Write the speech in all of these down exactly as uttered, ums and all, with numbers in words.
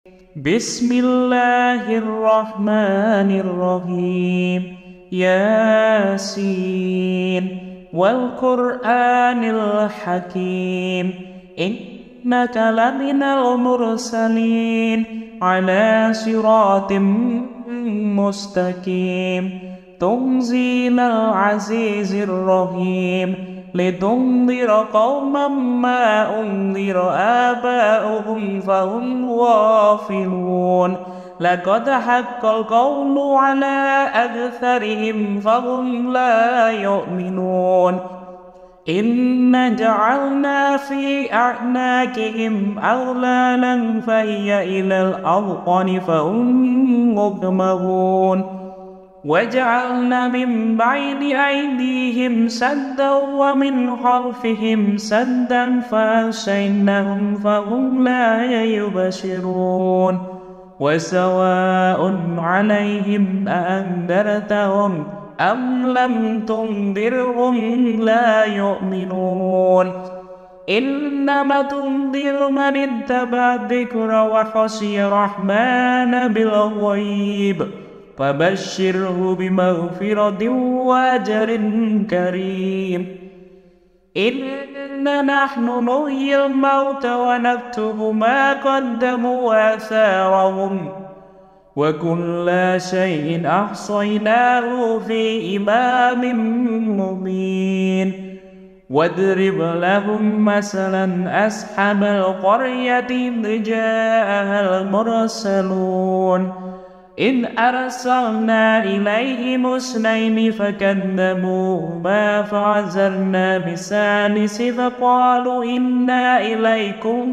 بسم الله الرحمن الرحيم ياسين والقرآن الحكيم إنك لمن المرسلين على صراط مستقيم تنزيل العزيز الرحيم لتنذر قوما ما أنذر آباؤهم فهم غافلون لقد حق القول على أكثرهم فهم لا يؤمنون إن جعلنا في أعناقهم أغلالا فهي إلى الأذقان فهم مقمحون وجعلنا من بين أيديهم سدا ومن خلفهم سدا فأغشيناهم فهم لا يبصرون وسواء عليهم أأنذرتهم أم لم تنذرهم لا يؤمنون إنما تنذر من اتبع الذكر وخشي الرحمن بالغيب فبشره بمغفرة وأجر كريم إنا نحن نحيي الموتى ونكتب ما قدموا وآثارهم وكل شيء أحصيناه في إمام مبين واضرب لهم مثلا أصحاب القرية إذ جاءها المرسلون إذ أرسلنا إليهم اثنين فكذبوهما فعززنا بثالث فقالوا إنا إليكم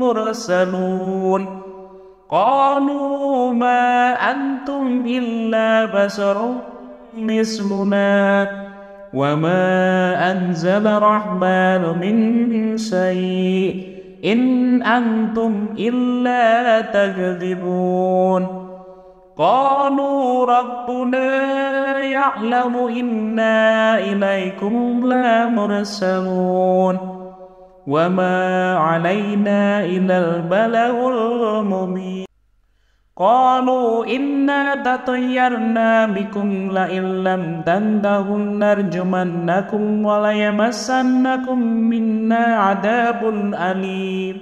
مرسلون قالوا ما أنتم إلا بشر مثلنا وما أنزل الرحمن من شيء إن أنتم إلا تكذبون قالوا ربنا يعلم إنا إليكم لمرسلون وما علينا إلا البلاغ المبين قالوا إنا تطيرنا بكم لئن لم تنتهوا لنرجمنكم وليمسنكم منا عذاب أليم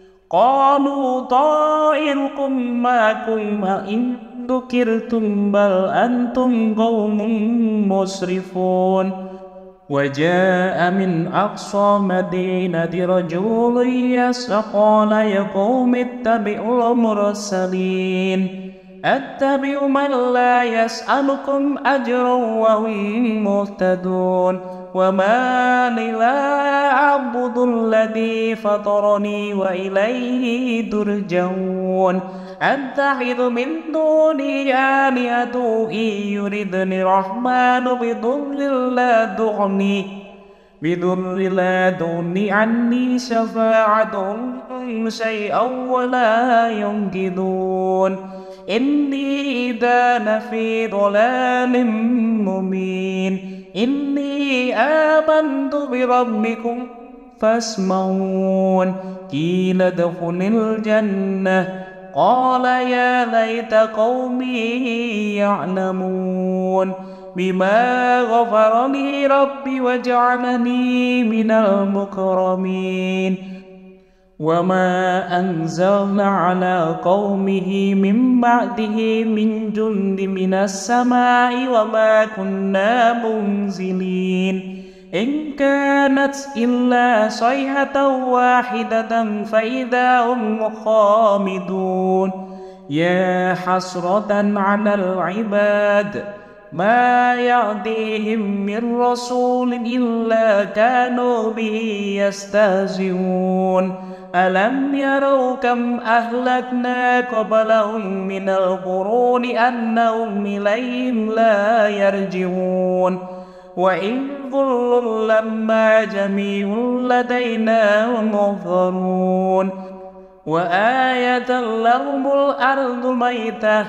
قالوا طائركم معكم أئن ذكرتم بل أنتم قوم مسرفون وجاء من أقصى مدينة رجل يسعى قال يا قوم اتبعوا المرسلين أتبع من لا يسألكم أجرا وهم مهتدون وما لي لا أعبد الذي فطرني وإليه ترجعون أتخذ من دونه آلهة إن يردني الرحمن بضر لا تغني بضر لا تغني عني شفاعتهم شيئا ولا ينقذون إني إذا لفي ضلال مبين إني آمنت بربكم فاسمعون قيل ادخل الجنة قال يا ليت قومي يعلمون بما غفر لي ربي وجعلني من المكرمين وما أنزلنا على قومه من بعده من جند من السماء وما كنا منزلين إن كانت إلا صيحة واحدة فإذا هم خامدون يا حسرة على العباد ما يأتيهم من رسول إلا كانوا به يستهزئون ألم يروا كم أهلكنا قبلهم من القرون أنهم إليهم لا يرجعون وإن كل لما جميع لدينا محضرون وآية لهم الأرض ميتة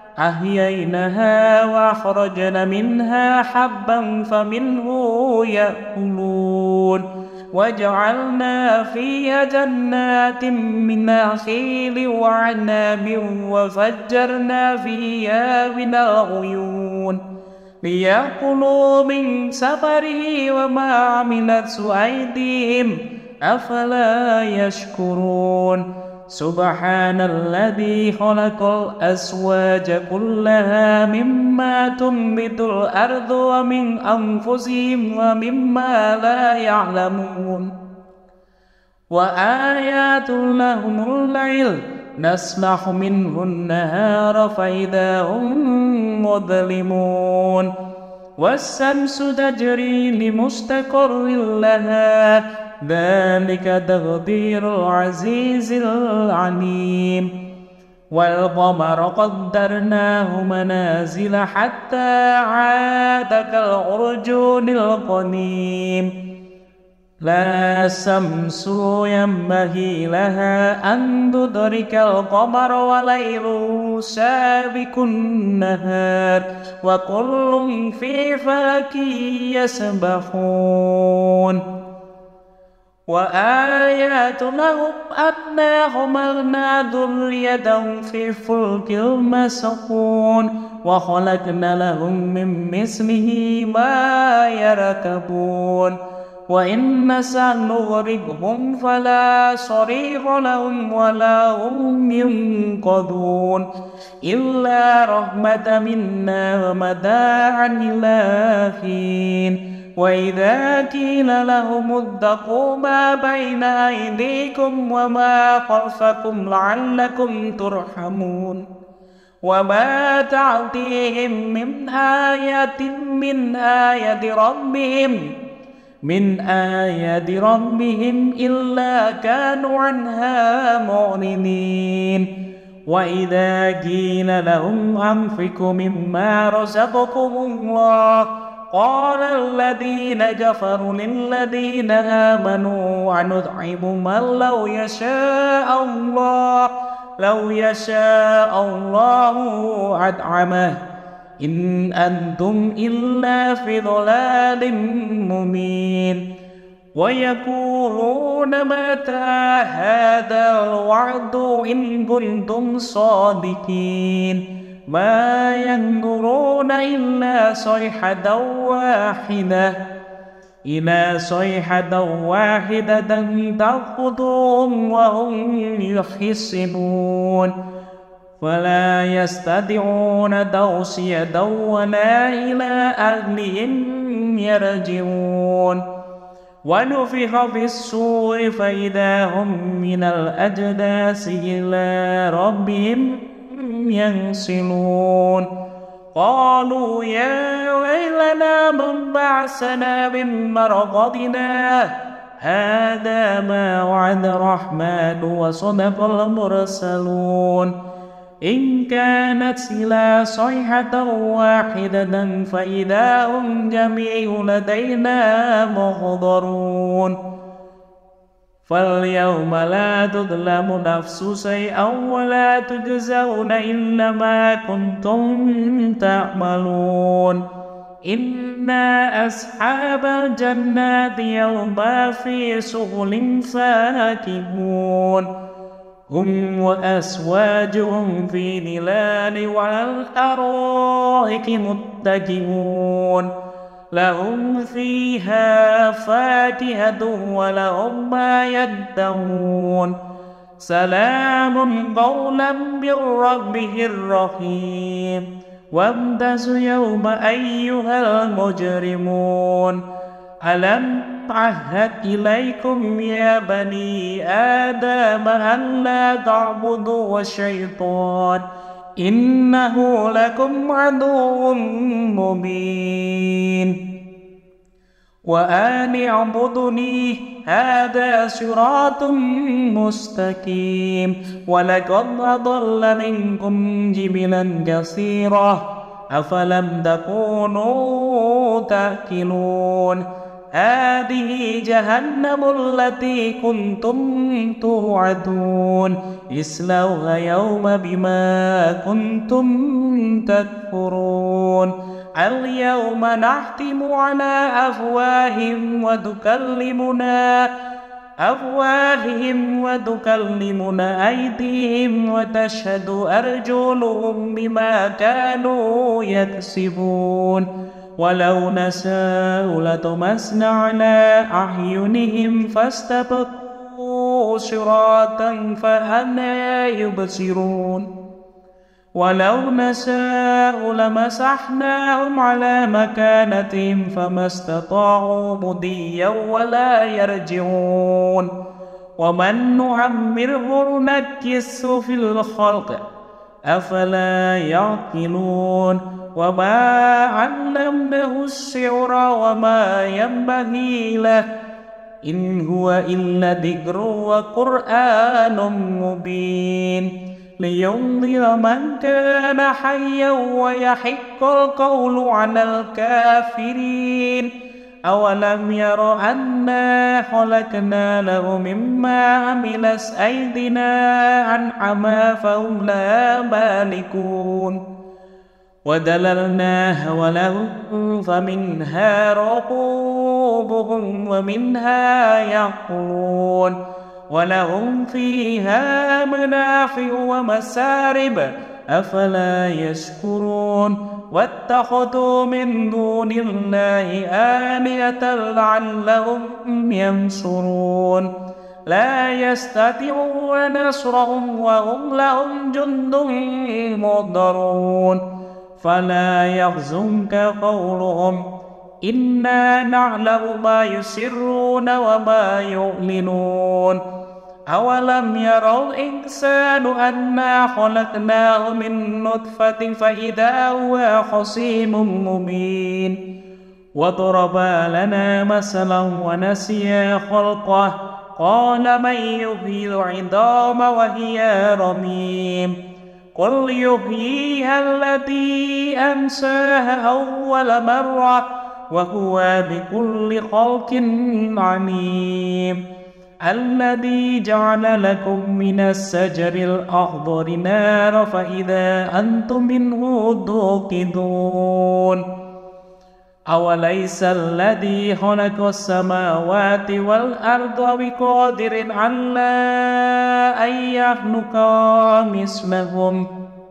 أحييناها وأخرجنا منها حبا فمنه يأكلون وجعلنا فيها جنات من نخيل وعناب وفجرنا فيها من العيون ليأكلوا من ثمره وما عملته أيديهم أفلا يشكرون سبحان الذي خلق الأزواج كلها مما تنبت الأرض ومن أنفسهم ومما لا يعلمون وآيات لهم الليل نسلخ منه النهار فإذا هم مظلمون والشمس تجري لمستقر لها ذلك تقدير العزيز العليم والقمر قدرناه منازل حتى عاد كالعرجون القديم لا الشمس ينبغي لها أن تدرك القمر وليل سابق النهار وكل في فلك يسبحون وآيات لهم أنا حملنا ذريتهم في فلك المسحون وخلقنا لهم من مثله ما يركبون وإن نشأ نغرقهم فلا صريخ لهم ولا هم ينقذون إلا رحمة منا ومتاعا إلى حين وإذا قيل لهم اتقوا ما بين أيديكم وما خلفكم لعلكم ترحمون وما تعطيهم من آية من آية ربهم من آيات ربهم إلا كانوا عنها معرضين وإذا قيل لهم أنفقوا مما رزقكم الله قال الذين كفروا للذين آمنوا أنطعم من لو يشاء الله لو يشاء الله أطعمه إن أنتم إلا في ضلال مبين ويقولون متى هذا الوعد إن كنتم صادقين ما ينظرون إلا صيحة واحدة إلى صيحة واحدة تأخذهم وهم يخصمون فلا يستطيعون توصية ولا إلى أهلهم يرجعون ونفخ في الصور فإذا هم من الأجداث إلى ربهم ينسلون قالوا يا ويلنا من بعثنا من مرقدنا هذا ما وعد الرحمن وصدق المرسلون إن كانت إلا صيحة واحدة فإذا هم جميع لدينا محضرون فاليوم لا تظلم نفس شيئا ولا تجزون إلا ما كنتم تعملون إنا أصحاب الجنات يوم في شغل فاكهون هم وأزواجهم في ظلال وعلى الأرائك متكئون لهم فيها فاكهة ولهم ما يدعون سلام قولا من ربه الرحيم وامتازوا يوم أيها المجرمون ألم أعهد إليكم يا بني آدم أن لا تعبدوا الشيطان إنه لكم عدو مبين وأن اعبدوني هذا صراط مستقيم ولقد أضل منكم جبلا كثيرا أفلم تكونوا تأكلون هذه جهنم التي كنتم توعدون اصلوها يوم بما كنتم تكفرون اليوم نختم على أفواههم وتكلمنا أفواههم وتكلمنا أيديهم وتشهد أرجلهم بما كانوا يكسبون ولو نشاء لطمسنا على أعينهم فاستبقوا صراطا فأنى يبصرون ولو نشاء لمسحناهم على مكانتهم فما استطاعوا مضيا ولا يرجعون ومن نعمره نكسه في الخلق أفلا يعقلون وما علمناه الشعر وما ينبغي له إن هو إلا ذكر وقرآن مبين لينذر من كان حيا ويحق القول على الكافرين أولم ير أنا خلقنا له مما عملت أيدينا أنعاما فهم لا مالكون وذللناها ولهم فمنها ركوبهم ومنها يأكلون ولهم فيها منافع ومسارب أفلا يشكرون واتخذوا من دون الله آلهة لعلهم ينصرون لا يستطيعون نصرهم وهم لهم جند مهضرون فلا يحزنك قولهم إنا نعلم ما يسرون وما يعلنون أولم يروا الإنسان أنا خلقناه من نطفة فإذا هو خصيم مبين وضرب لنا مثلا ونسي خلقه قال من يحيي العظام وهي رميم قل يحييها الذي أنشأها أول مرة وهو بكل خلق عليم الذي جعل لكم من الشجر الأخضر نارا فإذا أنتم منه توقدون أوليس الذي خلق السماوات والأرض بقادر على أن يخلق مثلهم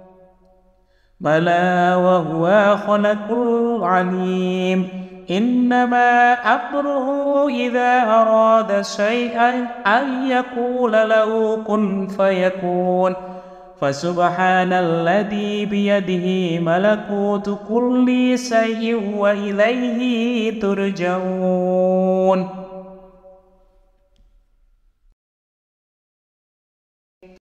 بلى وهو خلق العليم إنما أمره إذا أراد شيئا أن يقول له كن فيكون فسبحان الذي بيده ملكوت كل شيء وإليه ترجعون.